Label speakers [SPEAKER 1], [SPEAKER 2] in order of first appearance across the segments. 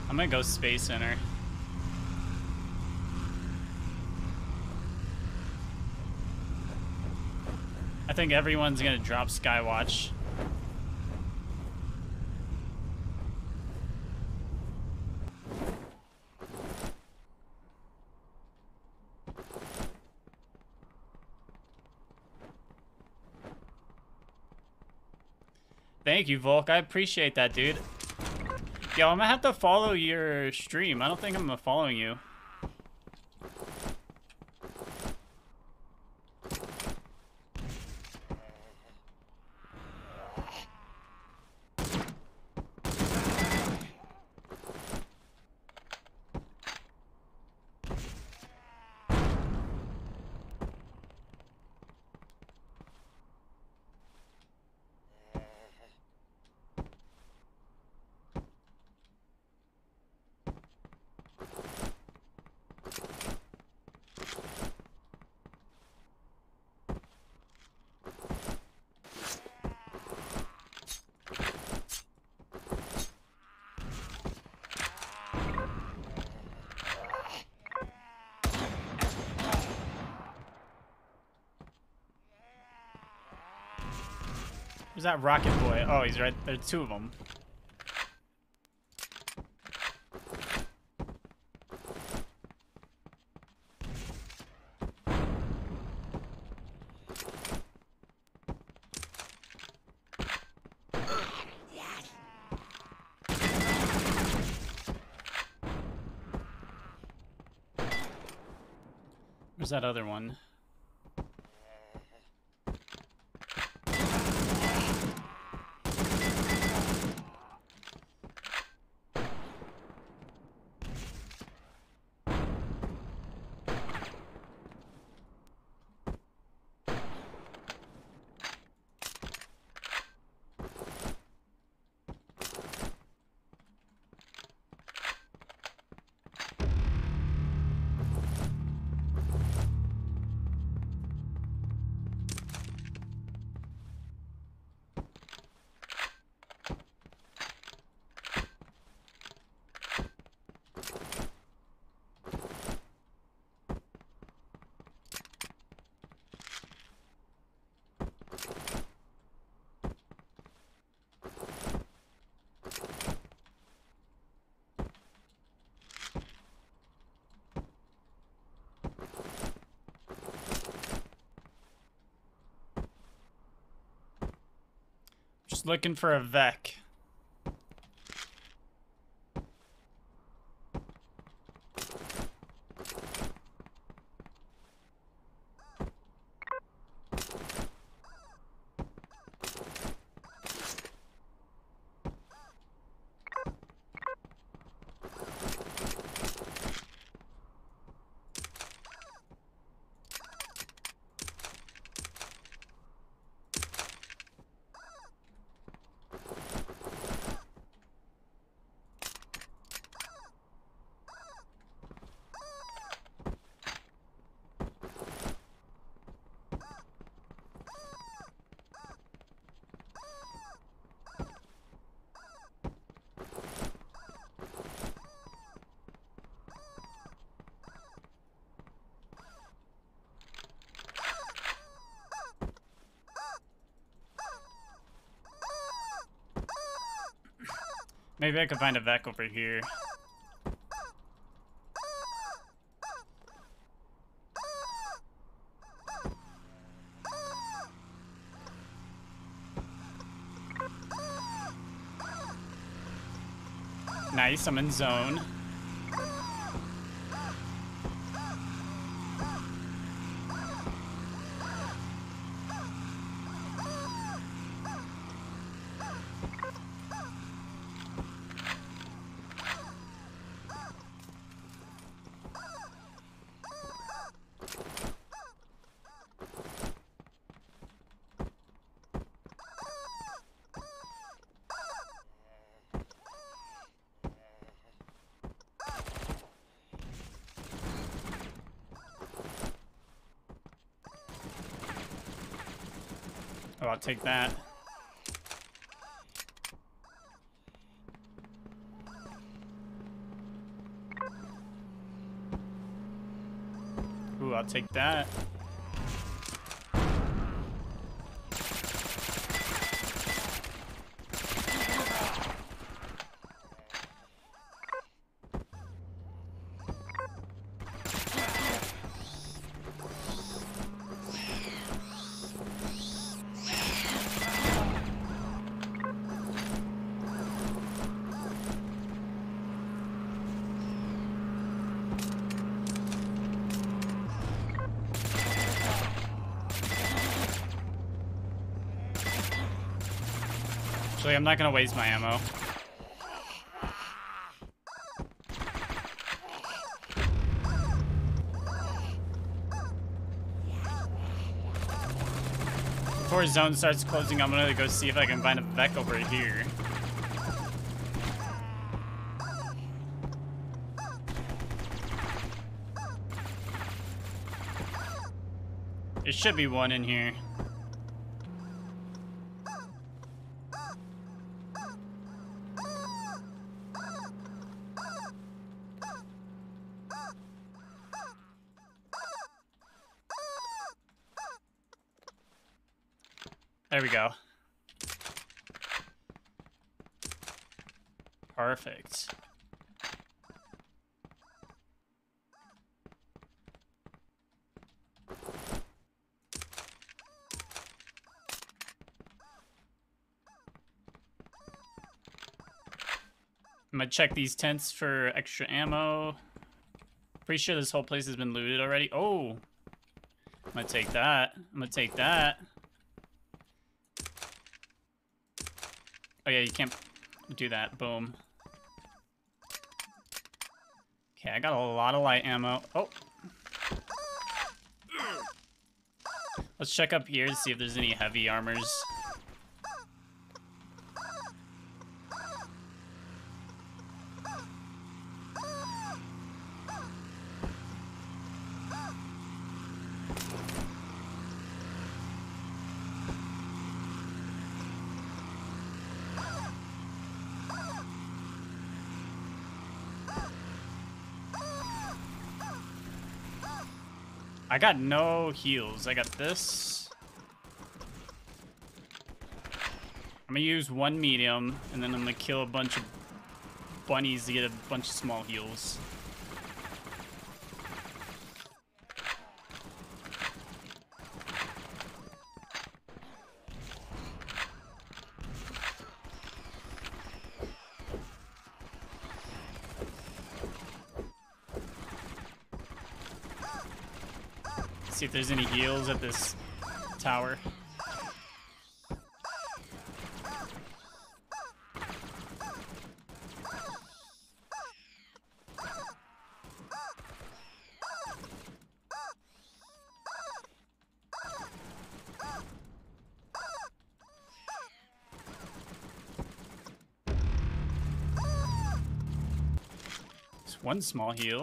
[SPEAKER 1] I'm gonna go Space Center. I think everyone's gonna drop Skywatch. Thank you, Volk. I appreciate that, dude. Yo, I'm gonna have to follow your stream. I don't think I'm following you. Where's that rocket boy? Oh, he's right there. Two of them. Where's that other one? Just looking for a Vec. Maybe I could find a Vec over here. Nice, I'm in zone. Oh, I'll take that. I'll take that. Actually, I'm not gonna waste my ammo. Before his zone starts closing, I'm gonna go see if I can find a Vec over here. There should be one in here. There we go. Perfect. I'm gonna check these tents for extra ammo. Pretty sure this whole place has been looted already. Oh! I'm gonna take that. I'm gonna take that. Oh yeah, you can't do that. Boom. Okay, I got a lot of light ammo. Oh! Let's check up here to see if there's any heavy armors. I got no heals. I got this. I'm gonna use one medium, and then I'm gonna kill a bunch of bunnies to get a bunch of small heals. See if there's any heals at this tower. There's one small heal.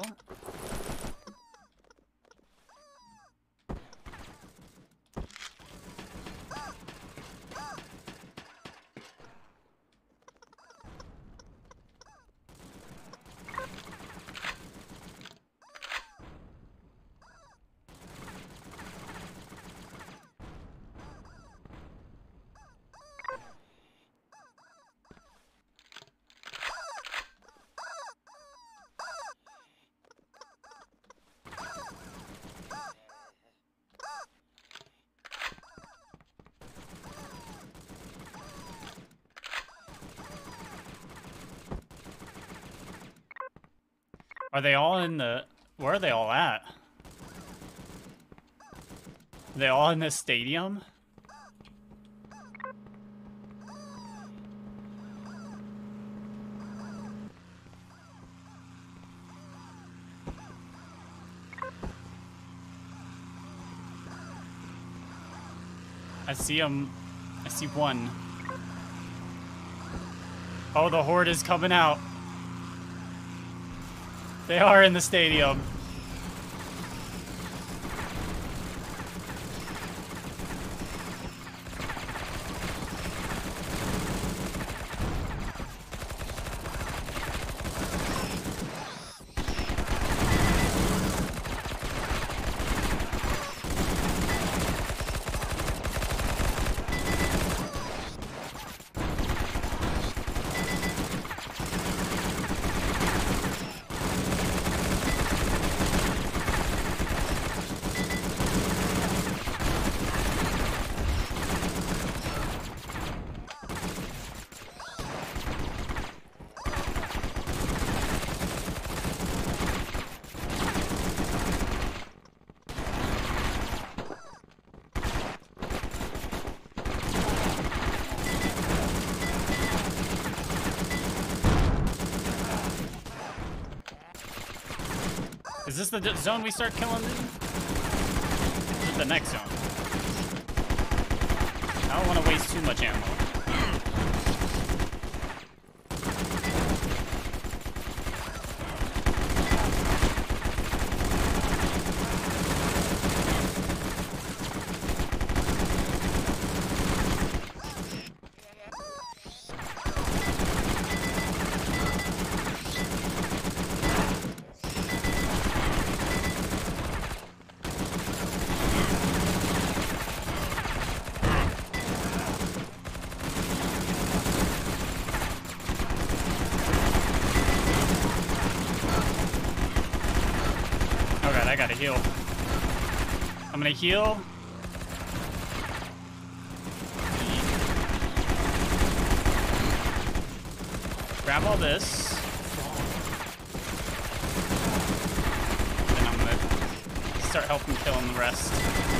[SPEAKER 1] Are they all in the... Where are they all at? Are they all in this stadium? I see them. I see one. Oh, the horde is coming out. They are in the stadium. Is this the zone we start killing? Is it the next zone? I don't want to waste too much ammo. I gotta heal. I'm gonna heal. Grab all this. And I'm gonna start helping killing the rest.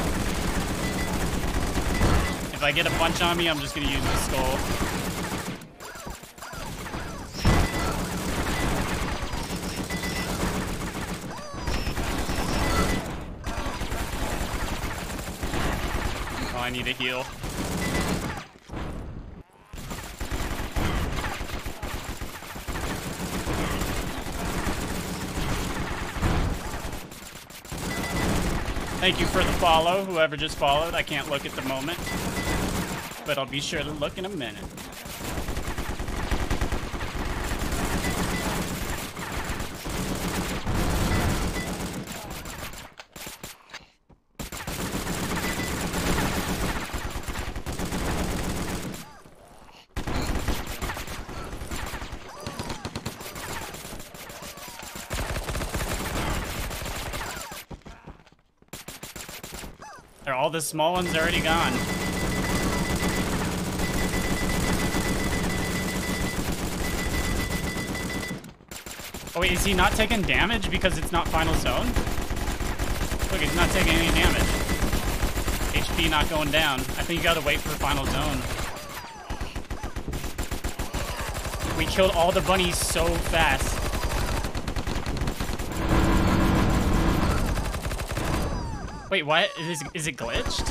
[SPEAKER 1] If I get a bunch on me, I'm just gonna use the skull. I need to heal. Thank you for the follow, whoever just followed. I can't look at the moment, but I'll be sure to look in a minute. All the small ones are already gone. Oh wait, is he not taking damage because it's not final zone? Look, he's not taking any damage. HP not going down. I think you gotta wait for final zone. We killed all the bunnies so fast. Wait, what? Is it glitched?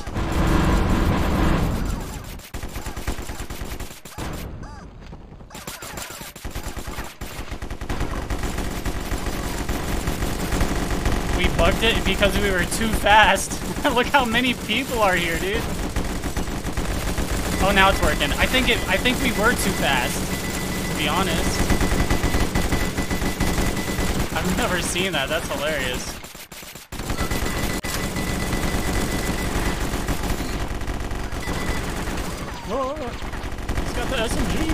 [SPEAKER 1] We bugged it because we were too fast. Look how many people are here, dude. Oh, now it's working. I think we were too fast, to be honest. I've never seen that. That's hilarious. Oh, he's got the SMG.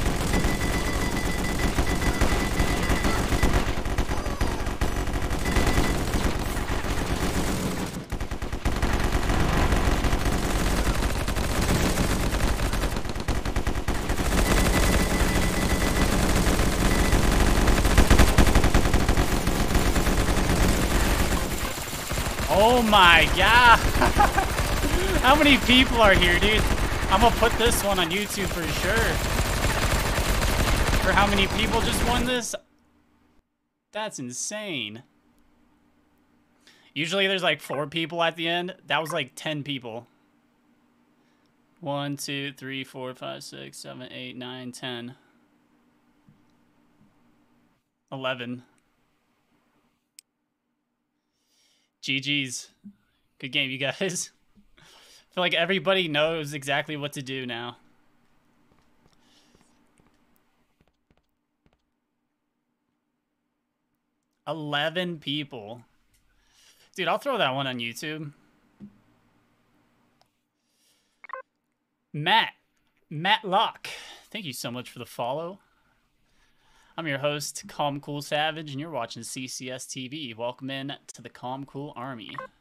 [SPEAKER 1] Oh my god. How many people are here, dude? I'm gonna put this one on YouTube for sure. For how many people just won this? That's insane. Usually there's like 4 people at the end. That was like 10 people. 1, 2, 3, 4, 5, 6, 7, 8, 9, 10. 11. GG's. Good game, you guys. I feel like everybody knows exactly what to do now. $11 people. Dude, I'll throw that one on YouTube. Matt Locke. Thank you so much for the follow. I'm your host, CalmCoolSavage, and you're watching CCS TV. Welcome in to the CalmCool Army.